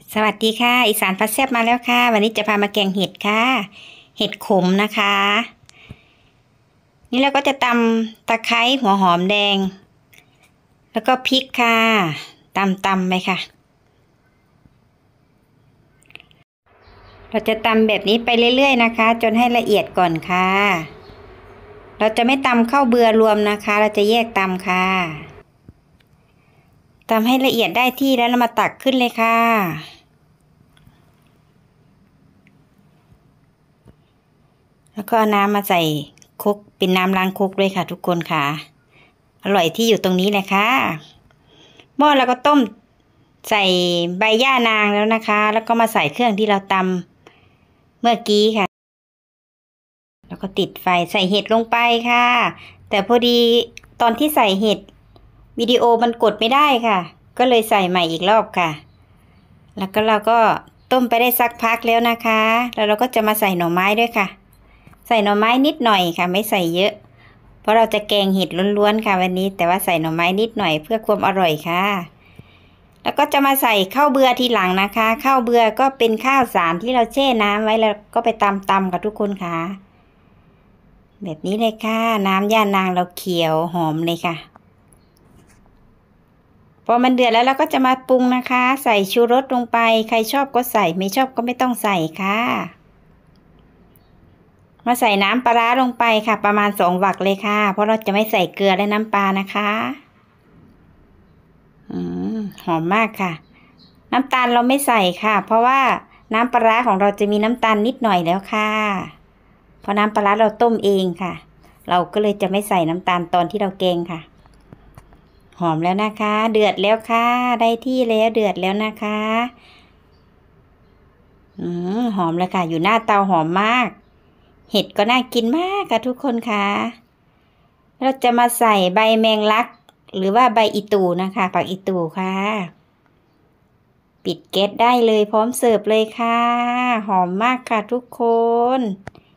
สวัสดีค่ะอีสานพัดแซ่บมาแล้วค่ะวันนี้จะพามาแกงเห็ดค่ะเห็ดขมนะคะนี่เราก็จะตำตะไคร้หัวหอมแดงแล้วก็พริกค่ะตำไปค่ะเราจะตำแบบนี้ไปเรื่อยๆนะคะจนให้ละเอียดก่อนค่ะเราจะไม่ตำข้าวเบื่อรวมนะคะเราจะแยกตำค่ะตำให้ละเอียดได้ที่แล้วเรามาตักขึ้นเลยค่ะแล้วก็เอาน้ำมาใส่ครกเป็นน้ำล้างครกด้วยค่ะทุกคนค่ะอร่อยที่อยู่ตรงนี้แหละค่ะหม้อเราก็ต้มใส่ใบย่านางแล้วนะคะแล้วก็มาใส่เครื่องที่เราตำเมื่อกี้ค่ะแล้วก็ติดไฟใส่เห็ดลงไปค่ะแต่พอดีตอนที่ใส่เห็ดวิดีโอมันกดไม่ได้ค่ะก็เลยใส่ใหม่อีกรอบค่ะแล้วก็เราก็ต้มไปได้สักพักแล้วนะคะแล้วเราก็จะมาใส่หน่อไม้ด้วยค่ะใส่หน่อไม้นิดหน่อยค่ะไม่ใส่เยอะเพราะเราจะแกงเห็ดล้วนๆค่ะวันนี้แต่ว่าใส่หน่อไม้นิดหน่อยเพื่อความอร่อยค่ะแล้วก็จะมาใส่ข้าวเบื่อทีหลังนะคะข้าวเบื่อก็เป็นข้าวสารที่เราแช่น้ำไว้แล้วก็ไปตำกับทุกคนค่ะแบบนี้เลยค่ะน้ำย่านางเราเขียวหอมเลยค่ะพอมันเดือดแล้วเราก็จะมาปรุงนะคะใส่ชูรสลงไปใครชอบก็ใส่ไม่ชอบก็ไม่ต้องใส่ค่ะมาใส่น้ำปลาร้าลงไปค่ะประมาณ2 หวักเลยค่ะเพราะเราจะไม่ใส่เกลือและน้ำปลานะคะหอมมากค่ะน้ำตาลเราไม่ใส่ค่ะเพราะว่าน้ำปลาร้าของเราจะมีน้ำตาลนิดหน่อยแล้วค่ะเพราะน้ำปลาร้าเราต้มเองค่ะเราก็เลยจะไม่ใส่น้ำตาลตอนที่เราแกงค่ะหอมแล้วนะคะเดือดแล้วค่ะได้ที่แล้วเดือดแล้วนะคะหอมเลยค่ะอยู่หน้าเตาหอมมากเห็ดก็น่ากินมากค่ะทุกคนค่ะเราจะมาใส่ใบแมงลักหรือว่าใบอีตูนะคะผักอีตูค่ะปิดแก๊สได้เลยพร้อมเสิร์ฟเลยค่ะหอมมากค่ะทุกคน